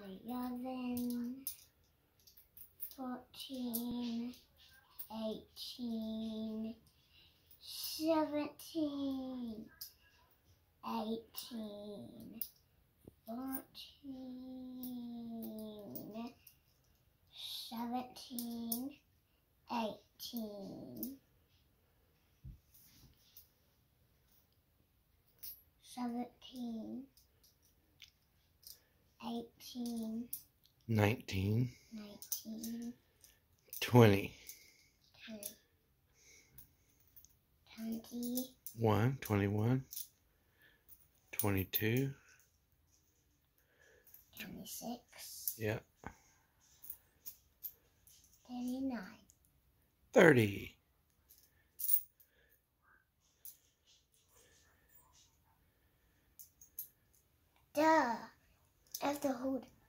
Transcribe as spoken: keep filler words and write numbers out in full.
eleven, fourteen, eighteen, seventeen, eighteen, fourteen, seventeen, eighteen, seventeen, eighteen, nineteen, nineteen, twenty, twenty, twenty, one, twenty-one, twenty-two, twenty-six, yeah, thirty-nine, thirty, duh, I have to hold it.